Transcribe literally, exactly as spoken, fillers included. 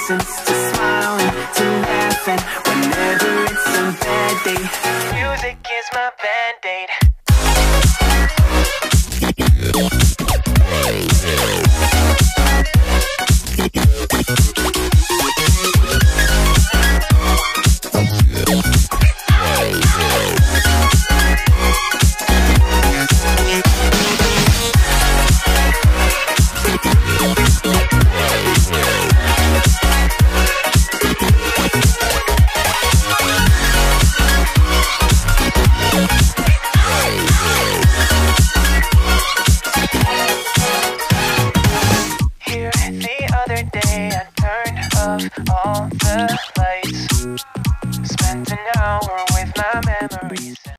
lessons to smiling, to laughing whenever it's a bad day. Music is my band-aid. All the lights, spent an hour with my memories.